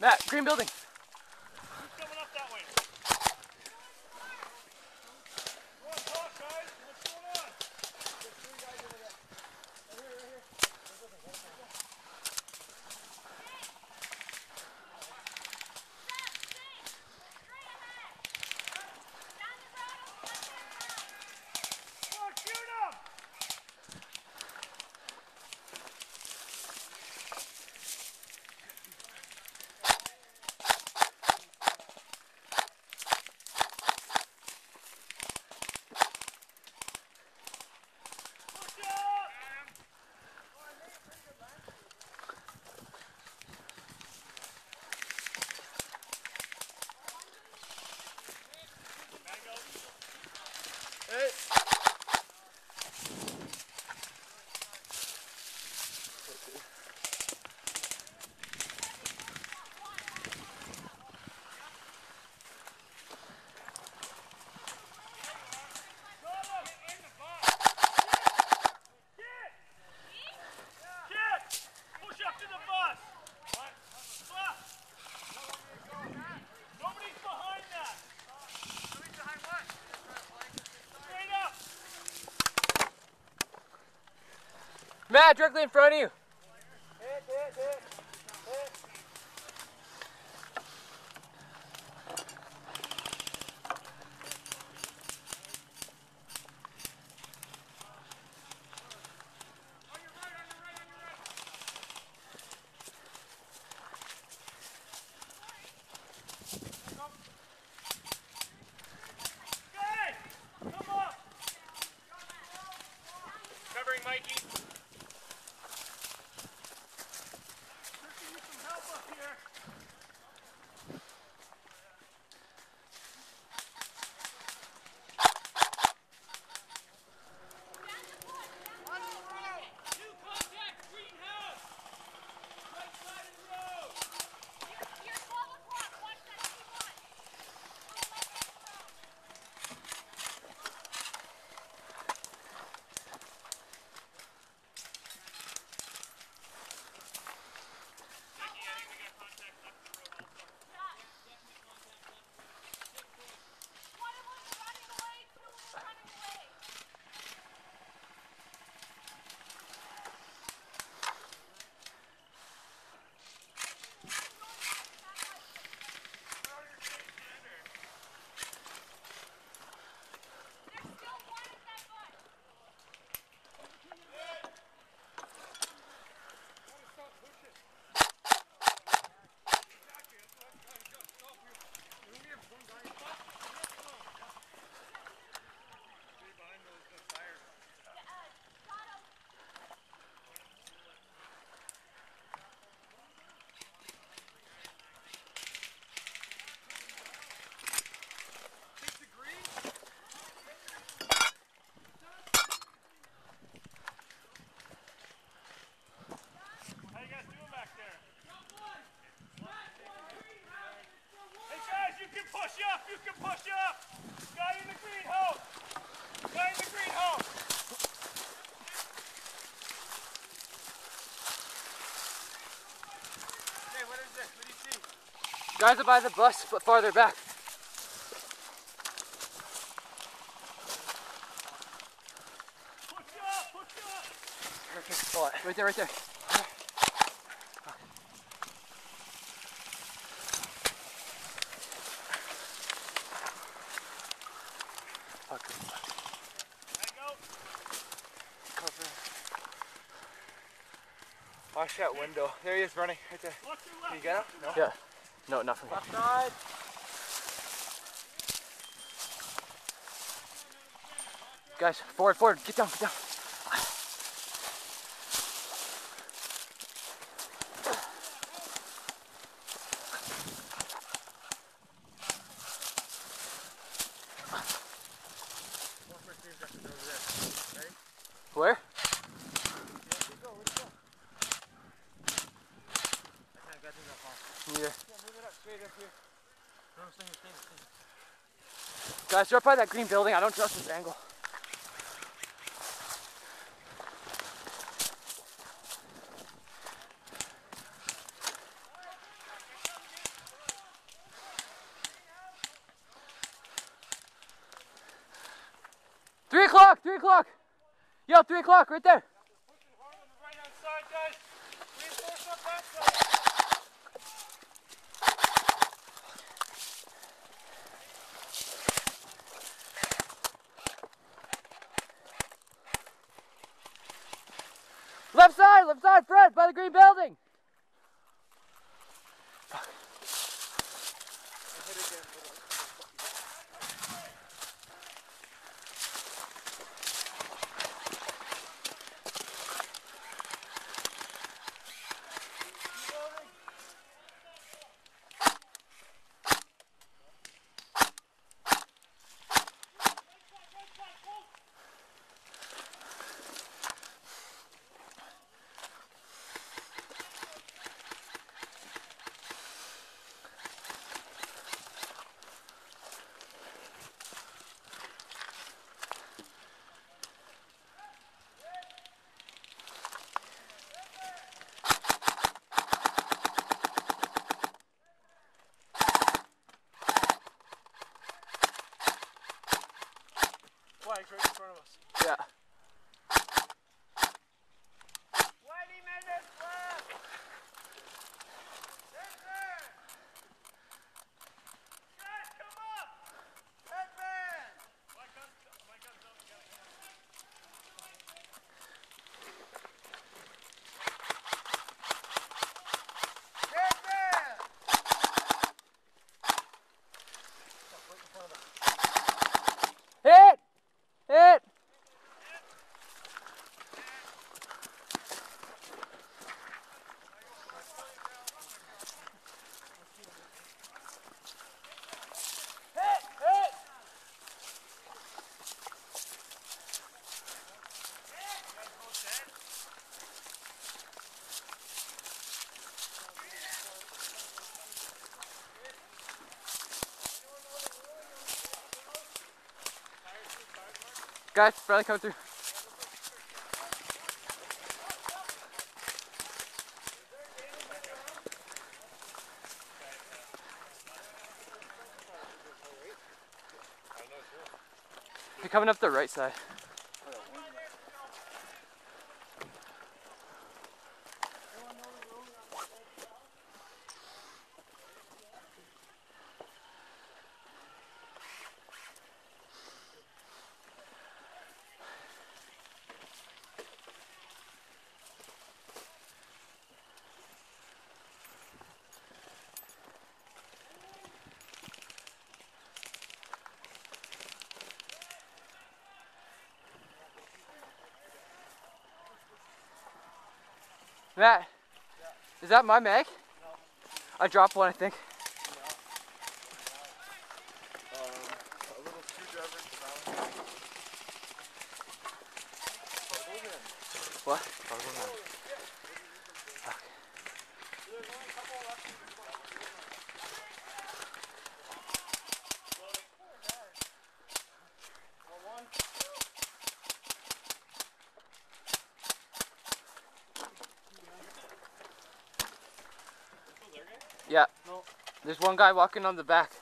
Matt, green building. Who's coming up that way? Come on, talk, guys. What's going on? There's 3 guys over there. Right here, right here. Come on, shoot him! Hey. Matt, directly in front of you. Hit, hit, hit. Hit. Covering Mikey. Need some help up here. You can push up! Guy in the greenhouse! Guy in the greenhouse! Hey, what is this? What do you see? Guys are by the bus, but farther back. Push up! Push up! Perfect spot. Right there, right there. Watch that window. There he is running, right there. Can you get him? No? Yeah. No, nothing. Left side. Guys, forward, forward. Get down, get down. Where? Yeah. Guys, you're up by that green building. I don't trust this angle. o'clock, 3 o'clock. Yo, 3 o'clock, right there. Pushing hard on the right hand side, guys. Reinforce up that side. Left side, Fred, by the green building. Flags right in front of us. Yeah. 20 minutes left. Guys, come up. Headband. My gun's up. Headband. Hit! Hit! Guys, probably coming through. They're coming up the right side. Matt, is that my mag? No. I dropped one, I think. A little screwdriver in the What? Yeah. No. There's one guy walking on the back.